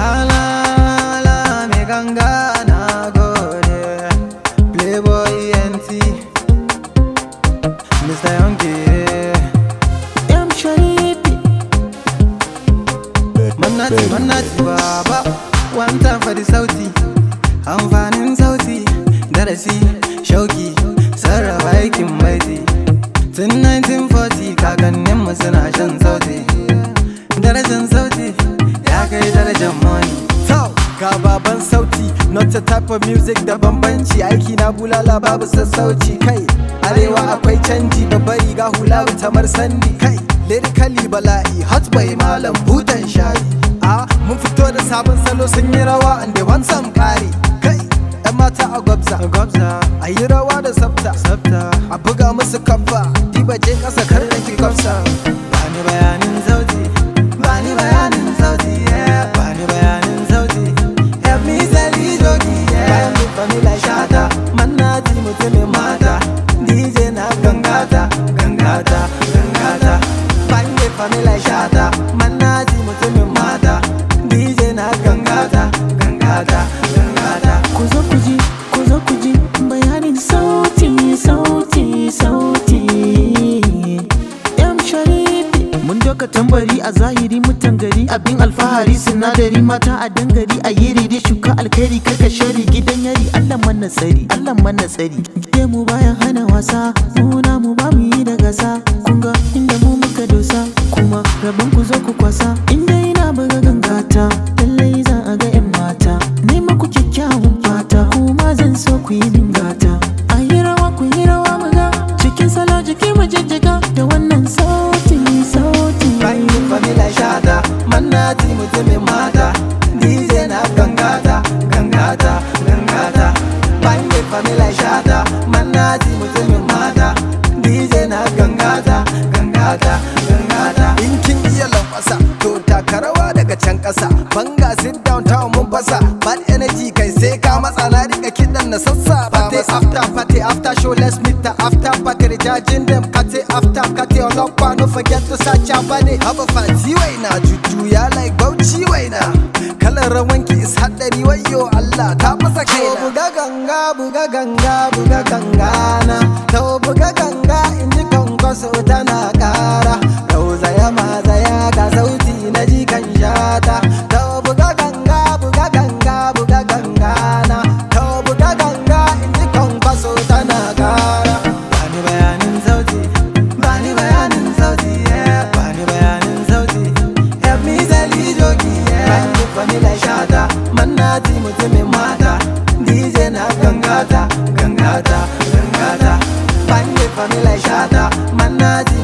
la me ganga na gode. Playboy NT, Mr. Youngie, shariff. Manati baba, one time for the sauti. Amfanin sauti, darasi, shauki, sarrafa aikin maiti. Tun 1940 kakanninmu suna shan sauti. Darajan sauti ya kai darajan money. So, ga baban sauti, not a type of music da bambanci. Aiki na bulala babu sassauci. Kai, arewa akwai canji, babbar riga hula wutamar sandi. Kai, lyrically bala'i, hot boy malam butan shayi. Mun fito da sabon salo sun yi rawa and they want some kari. Kai, yan mata a gwabza, a yi rawa da sabta, a buga musu kafa, diba je kasa karnan ki kwafsa. Bani bayanin sauti, bani bayanin sauti, yeah. Bani bayanin sauti, help me sell jogi, yeah. Bayan bin famila Shata, manati mutumin mata, DJ na gangata, gangata, gangata. bayan bin famila Shata, manati mutumin mata, DJ na gangata, gangata, gangata. Kuzo kuji, bayanin sauti, sauti, sauti. Shariff. Mun doka tambari a zahiri mutan gari, abin alfahari sinadari, mata a dangari a yiri da shuka alkhairi karka shari gidan yari. Allah mana tsari, Allah mana tsari. Ke mu bayan hana wasa, mu ba mu yi da gasa. Kun ga inda mu muka dosa, kuma rabon ku zo ku kwasa. Inda ina buga gangata, lallai za a ga 'yan mata. Ni maku kyakkyawan fata, kuma zan so ku yi min gata. A yi rawa ku yi rawa muga, cikin salo jiki mu jijjiga da wannan sauti, sauti. Bayan bin famila Shata, manati mutumin mata, DJ na gangata, gangata, gangata. Bayan bin famila Shata, manati mutumin mata, DJ na gangata, gangata, gangata. in kin iya lankwasa, to taka rawa daga can ƙasa. Banga sit down town mun fasa, bad energy kai sai ka matsa na rika kiɗan na sassa. Party after show, let's meet the after party. Recharging them, kate olokwa, no forget to search your body. Haba fati waina, jujuya like Bauchi waina. Kalar rawanki is haɗari wayo Allah ta fasa kaina. Buga ganga, buga ganga, buga ganga na. To buga ganga in ji kwankwaso tana kara. Rauzaya mazaya ga sauti na ji kan Shata. To buga ganga, buga ganga, buga ganga na. To buga ganga in ji kwankwaso tana kara. Bani bayanin sauti, bani bayanin sauti, yeah. Bani bayanin sauti, help me sell jogi, yeah. Bayan bin famila Shata, manati mutumin mata, DJ na gangata, gangata, gangata. Bayan bin famila Shata, manati